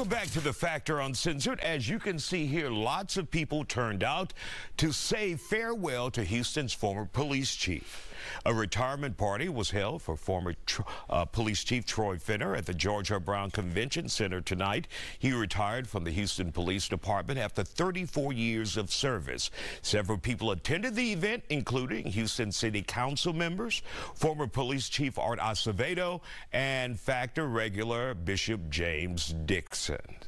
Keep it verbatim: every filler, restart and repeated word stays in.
We're back to the Factor Uncensored. As you can see here, lots of people turned out to say farewell to Houston's former police chief. A retirement party was held for former uh, police chief Troy Finner at the George R. Brown Convention Center tonight. He retired from the Houston Police Department after thirty-four years of service. Several people attended the event, including Houston City Council members, former police chief Art Acevedo, and Factor regular Bishop James Dixon.